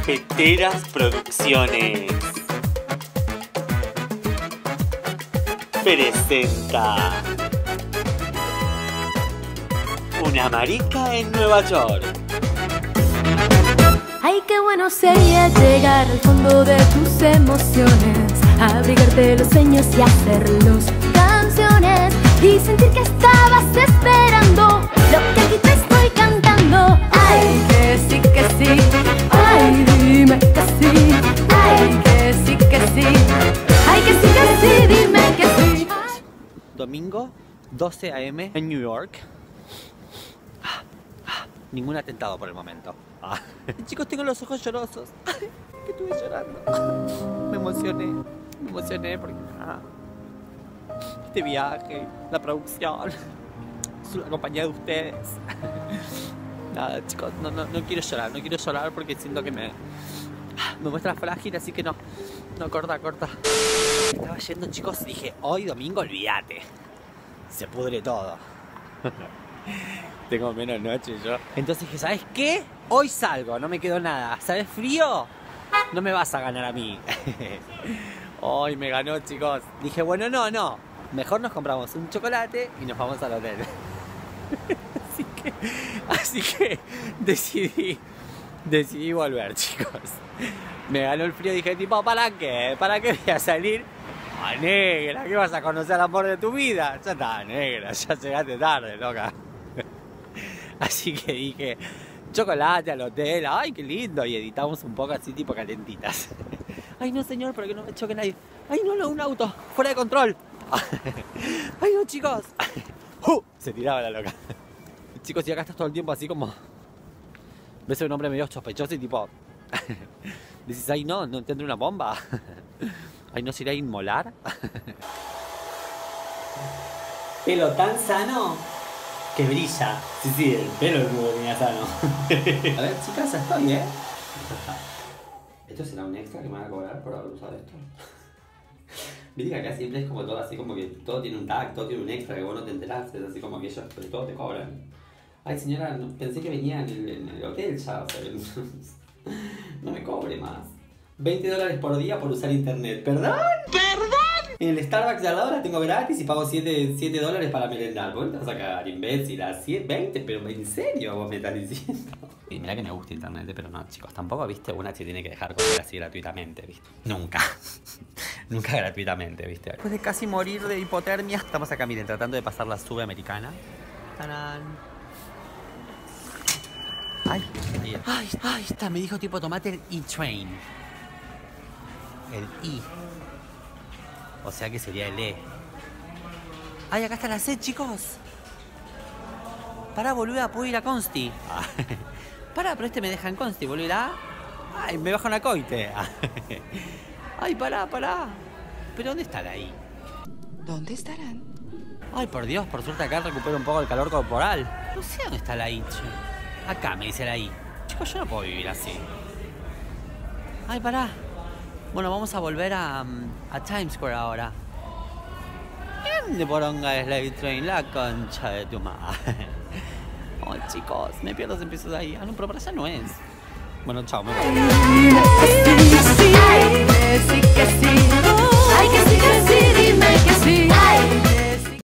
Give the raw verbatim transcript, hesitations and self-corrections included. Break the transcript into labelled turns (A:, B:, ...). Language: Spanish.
A: Cafeteras Producciones presenta Una marica en Nueva York.
B: Ay, qué bueno sería llegar al fondo de tus emociones, abrigarte los sueños y hacerlos canciones, y sentir que estabas esperando lo que aquí te estoy cantando. Ay, que sí, que sí, ay, dime que sí, ay, que sí, que sí, ay, que sí, que sí, dime que sí.
A: Domingo, doce a eme en New York. Ah, ah, ningún atentado por el momento. Ah. Chicos, tengo los ojos llorosos. Ay, que estuve llorando. Me emocioné, me emocioné porque ah, este viaje, la producción, la compañía de ustedes. Nada, chicos, no, no, no quiero llorar, no quiero llorar porque siento que me, me muestra frágil, así que no, no, corta, corta. Estaba yendo, chicos, y dije, hoy domingo, olvídate, se pudre todo. Tengo menos noche yo. Entonces dije, ¿sabes qué? Hoy salgo, no me quedó nada. ¿Sabes frío? No me vas a ganar a mí. Hoy me ganó, chicos. Dije, bueno, no, no. Mejor nos compramos un chocolate y nos vamos al hotel. Así que, así que decidí, decidí volver, chicos. Me ganó el frío y dije, tipo, ¿para qué? ¿Para qué voy a salir? Ah, negra, ¿qué vas a conocer el amor de tu vida? Ya está, negra, ya llegaste tarde, loca. Así que dije, chocolate al hotel, ay, qué lindo. Y editamos un poco así, tipo calentitas. Ay, no, señor, para que no me choque nadie. Ay, no, no, un auto, fuera de control. Ay, no, chicos. Uh, se tiraba la loca. Chicos, y acá estás todo el tiempo así como... Ves a un hombre medio sospechoso y tipo... Dices, ay, no, no tendré una bomba. Ay, ¿no se irá a inmolar? Pelo tan sano que brilla. Sí, sí, el pelo es muy tenía sano. A ver, chicas, ya estoy, ¿eh? ¿Esto será un extra que me van a cobrar por haber usado esto? Viste que acá siempre es como todo así, como que todo tiene un tag, todo tiene un extra que vos no te enterás, es así como que ellos, pero todo te cobran. Ay, señora, no, pensé que venía en el, en el hotel ya, o sea, no me cobre más. veinte dólares por día por usar internet. ¿Perdón? ¿Perdón? En el Starbucks de al lado la tengo gratis y pago siete dólares para merendar. ¿Vos te vas a cagar, imbécil? ¿A veinte? ¿Pero en serio vos me estás diciendo? Y mirá que me gusta internet, pero no, chicos, tampoco, viste, una se tiene que dejar comer así gratuitamente, viste. Nunca. Nunca gratuitamente, viste. Después de casi morir de hipotermia, estamos acá, miren, tratando de pasar la subamericana. ¡Tarán! Ay, ay, ay, ay, está, me dijo tipo tomate el E-Train. El I. O sea que sería el E. Ay, acá está la C, chicos. Pará, boluda, puedo ir a Consti. Ah. Pará, pero este me deja en Consti, ¿vuelvo a ir a? Ay, me baja una coite. Ay, pará, pará. ¿Pero dónde está la I?
C: ¿Dónde estarán?
A: Ay, por Dios, por suerte acá recupero un poco el calor corporal. No sé dónde está la I, che. Acá me dice la I. Chicos, yo no puedo vivir así. Ay, pará. Bueno, vamos a volver a, a Times Square ahora. ¿Dónde poronga es la E-Train? La concha de tu madre. Ay, chicos, me pierdo ese piso de ahí. Ah, no, pero para allá no es. Bueno, chao, me voy.
B: Ay, que sí, que sí, ay, que sí, que sí, dime que sí.